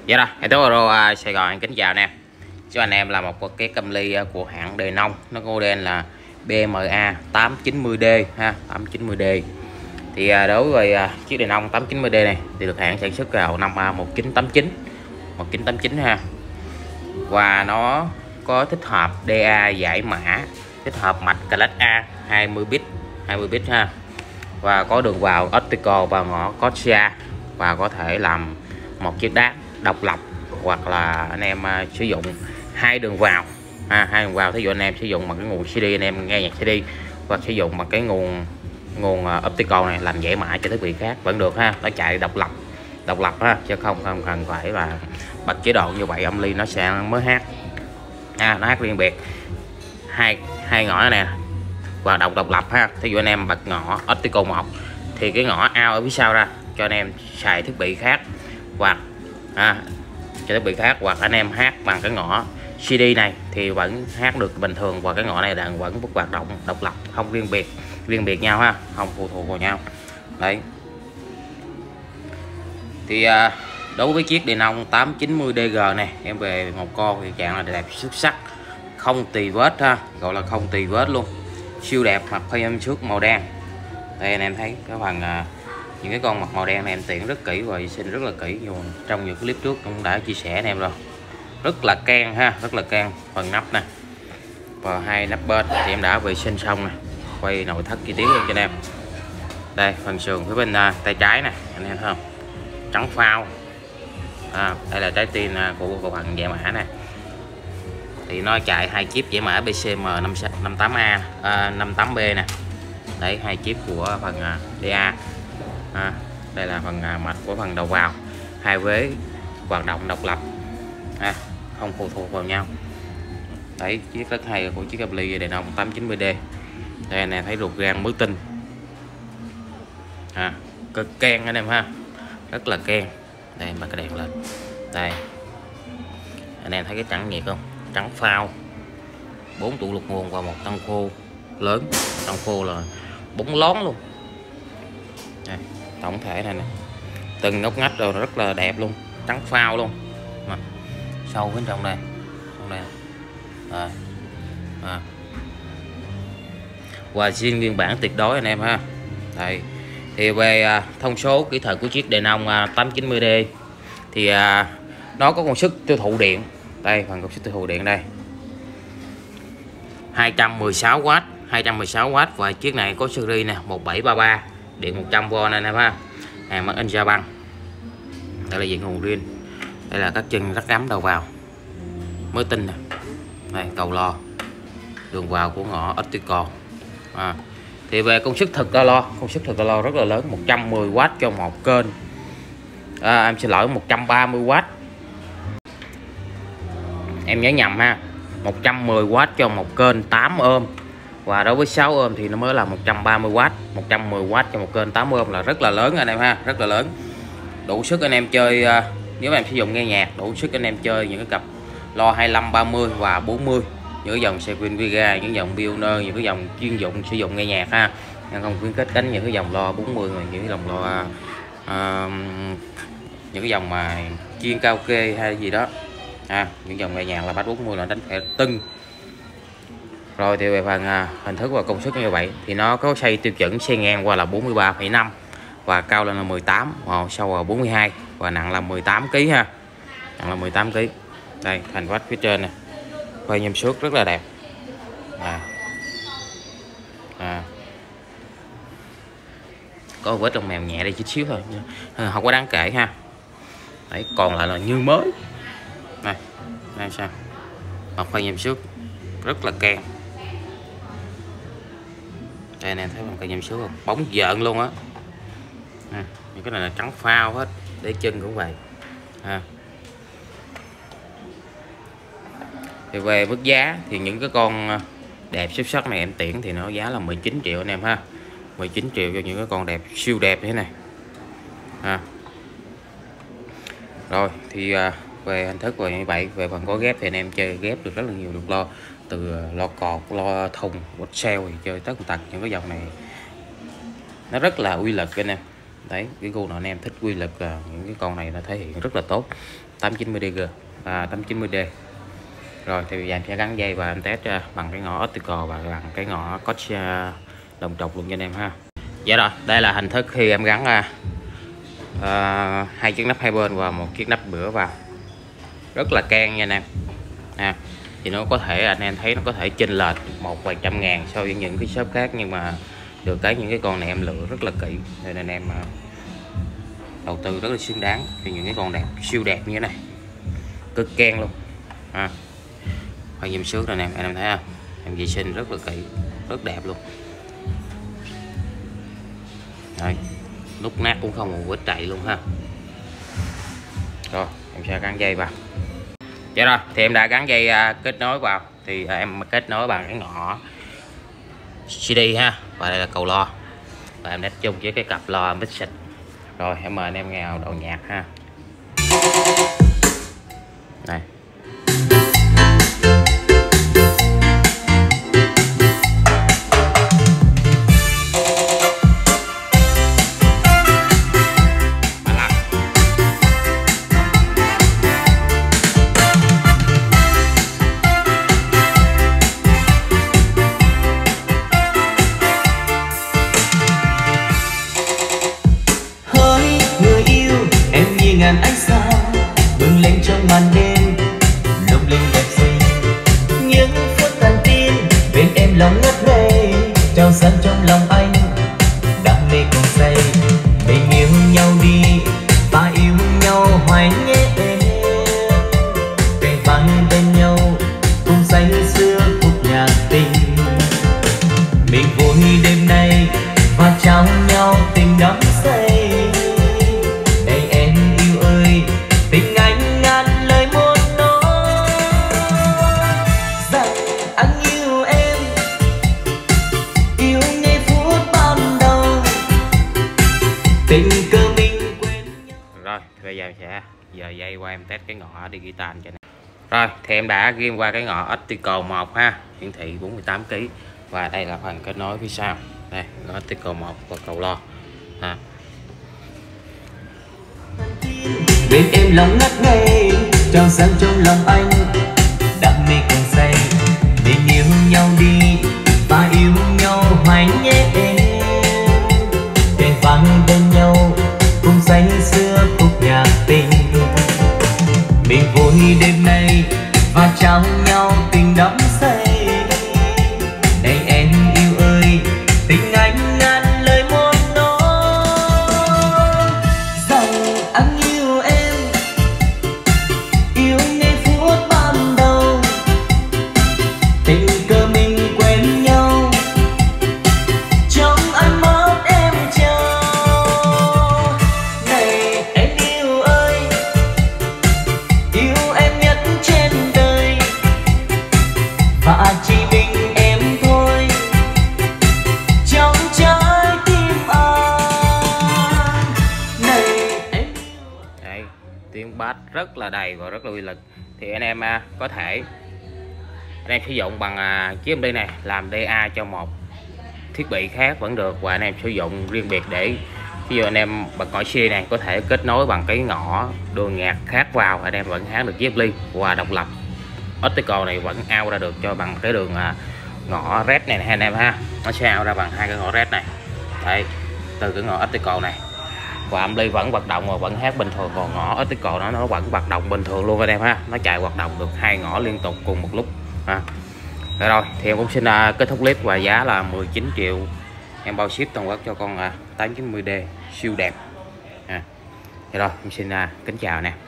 Dạ rồi, em Tuấn Euro Sài Gòn anh kính chào anh em. Cho anh em là một cái cam ly của hãng Denon, nó có model là BMA 890D ha, 890D. Thì đối với chiếc Denon 890D này thì được hãng sản xuất vào năm 1989 ha. Và nó có tích hợp DA giải mã, tích hợp mạch Class A 20 bit ha. Và có đường vào optical và ngõ Corsair, và có thể làm một chiếc đát độc lập, hoặc là anh em sử dụng hai đường vào hai đường vào. Thí dụ anh em sử dụng bằng cái nguồn CD, anh em nghe nhạc CD, hoặc sử dụng bằng cái nguồn optical này làm giải mã cho thiết bị khác vẫn được ha. Nó chạy độc lập ha, chứ không cần phải là bật chế độ như vậy, âm ly nó sẽ mới hát nó hát riêng biệt. Hai ngõ này hoạt động độc lập ha. Thí dụ anh em bật ngõ optical 1 thì cái ngõ out ở phía sau ra cho anh em xài thiết bị khác, hoặc cho thiết bị khác, hoặc anh em hát bằng cái ngõ CD này thì vẫn hát được bình thường, và cái ngõ này vẫn hoạt động độc lập, không riêng biệt nhau ha, không phụ thuộc vào nhau. Đấy, thì đối với chiếc Denon 890DG này, em về một con thì dạng là đẹp xuất sắc, không tì vết ha, gọi là không tì vết luôn, siêu đẹp. Mặt phay âm trước màu đen đây, anh em thấy cái phần những cái con mặt màu đen này em tiện rất kỹ và vệ sinh rất là kỹ, trong những clip trước cũng đã chia sẻ anh em rồi. Rất là keng ha, rất là keng. Phần nắp nè và hai nắp bên thì em đã vệ sinh xong nè, quay nội thất chi tiết luôn cho anh em. Đây, phần sườn phía bên tay trái nè, anh em thấy không, trắng phao. Đây là trái tim của phần giải mã này, thì nó chạy hai chip giải mã BCM 58A 58B nè. Đấy, hai chip của phần DA. Đây là phần mạch của phần đầu vào, hai vế hoạt động độc lập, không phụ thuộc vào nhau. Đấy, chiếc rất hay của chiếc cam ly Denon 890D. Đây này, thấy ruột gan mới tinh, cực keng anh em ha, rất là keng. Đây, bật cái đèn lên đây, anh em thấy cái trắng nhiệt không, trắng phao, 4 tụ lục nguồn và một tăng khô lớn, tăng khô là 4 lón luôn. Đây, tổng thể này nè, từng ngóc ngách rồi rất là đẹp luôn, trắng phao luôn. Sâu bên trong đây, và zin nguyên bản tuyệt đối anh em ha. Đây, thì về thông số kỹ thuật của chiếc Denon 890D thì nó có công suất tiêu thụ điện. Đây, phần công suất tiêu thụ điện đây 216W, và chiếc này có series nè 1733, điện 100V anh em ha. Hàng made in Japan. Đây là diện nguồn riêng. Đây là các chân rắc rắm đầu vào mới tinh nè. Đây, cầu lo, đường vào của ngõ optical. Thì về công suất thực lo rất là lớn, 110W cho một kênh. Em xin lỗi, 130W. Em nhớ nhầm ha, 110W cho một kênh 8 ohm. Và đối với 6 ohm thì nó mới là 130W. 110W cho một kênh 8 ohm là rất là lớn anh em ha, rất là lớn. Đủ sức anh em chơi, nếu mà em sử dụng nghe nhạc, đủ sức anh em chơi những cái cặp lo 25, 30 và 40, những cái dòng Sequin Vega, những dòng Pioneer, những cái dòng chuyên dụng sử dụng nghe nhạc ha. Em không khuyến khích đánh những cái dòng lo 40, những cái dòng lo những cái dòng mà chuyên cao kê hay gì đó. Những dòng nghe nhạc là bass 40 là đánh phải tưng. Rồi thì về phần hình thức và công suất như vậy thì nó có xây tiêu chuẩn xe ngang qua là 43,5 và cao lên là 18, sâu là 42 và nặng là 18 kg ha. Nặng là 18 kg. Đây, thành vách phía trên nè, quay nhôm suốt rất là đẹp. Có vết lông mèo nhẹ đây chút xíu thôi, không có đáng kể ha. Đấy, còn lại là như mới. Đây sao, mặt quay nhôm suốt rất là keng. Đây nè, thấy một cây nhôm suốt không, bóng dợn luôn á. Những cái này là trắng phao hết, để chân cũng vậy. Thì về mức giá thì những cái con đẹp xuất sắc này em tiễn thì nó giá là 19 triệu anh em ha. 19 triệu cho những cái con đẹp, siêu đẹp như thế này. Rồi thì về hình thức và như vậy, về phần có ghép thì anh em chơi ghép được rất là nhiều, được lo từ lo cọt, lo thùng, quất xeo thì chơi tất tật những cái dòng này nó rất là uy lực anh em. Đấy, cái gu nào anh em thích quy lực là những cái con này nó thể hiện rất là tốt. 890DG và 890D. Rồi thì bây giờ em sẽ gắn dây và em test bằng cái ngõ optical và bằng cái ngõ coach đồng trục luôn cho anh em ha. Dạ rồi, đây là hình thức khi em gắn hai chiếc nắp hai bên và một chiếc nắp bữa vào. Rất là can nha anh em. Thì nó có thể anh em thấy nó có thể chênh lệch một vài trăm ngàn so với những cái shop khác, nhưng mà được cái những cái con này em lựa rất là kỹ nên anh em đầu tư rất là xứng đáng cho những cái con đẹp, siêu đẹp như thế này, cực can luôn. Khoan dùm xước rồi anh em thấy không, em vệ sinh rất là kỹ, rất đẹp luôn. Rồi, nút nát cũng không một vết chạy luôn ha. Rồi em sẽ gắn dây vào. Dạ rồi, thì em đã gắn dây kết nối vào, thì em kết nối bằng cái ngõ CD ha, và đây là cầu loa, và em đã chung với cái cặp loa mixing. Rồi em mời anh em nghe đầu nhạc ha. Này. Ngàn ánh sao bừng lên trong màn đêm, lung linh đẹp xinh những phút thần tin bên em lòng ngất ngây, trao dâng trong lòng anh đam mê cùng say. Mình yêu nhau đi và yêu nhau hoài nhé, kề vai bên nhau cùng say xưa khúc nhạc tình. Mình vui đêm nay và trao nhau tình đắm say. Tình anh ngàn lời muốn nói rằng anh yêu em, yêu ngay phút ban đầu, tình cờ mình quên nhau. Rồi bây giờ em sẽ dây qua em test cái ngõ digital cho này. Rồi thì em đã ghim qua cái ngõ optical 1 ha, hiển thị 48 kg, và đây là phần kết nối phía sau. Đây ngõ optical 1 và cầu loa ha. Bên em lòng ngất ngây, trao dâng trong lòng anh đam mê cùng say. Mình yêu nhau đi và yêu nhau hoài nhé, kề vai bên nhau cùng say xưa khúc nhạc tình. Mình vui đêm nay và trao nhau tình đắm say. Này em yêu ơi, tình anh ngàn lời muốn nói rằng anh yêu em, yêu ngay phút ban đầu, tình cờ mình quen nhau trong ánh mắt em trao. Này em yêu ơi, yêu em nhất trên đời và chỉ mình em thôi trong trái tim anh. Này em yêu. Đây, tiếng bass rất là đầy và rất là uy lực. Thì anh em có thể anh em sử dụng bằng chiếc âm ly này làm DA cho một thiết bị khác vẫn được, và anh em sử dụng riêng biệt để ví dụ anh em bật ngõ C này có thể kết nối bằng cái ngõ đường nhạc khác vào, anh em vẫn hát được chiếc âm ly và độc lập. Optical này vẫn out ra được cho bằng cái đường ngõ red này anh em ha, nó sẽ out ra bằng hai cái ngõ red này. Đây, từ cái ngõ optical này, và âm ly vẫn hoạt động và vẫn hát bình thường, còn ngõ optical nó vẫn hoạt động bình thường luôn anh em ha, nó chạy hoạt động được hai ngõ liên tục cùng một lúc ha. Rồi thì em cũng xin kết thúc clip và giá là 19 triệu em bao ship toàn quốc cho con 890D siêu đẹp. Thì rồi em xin kính chào nè.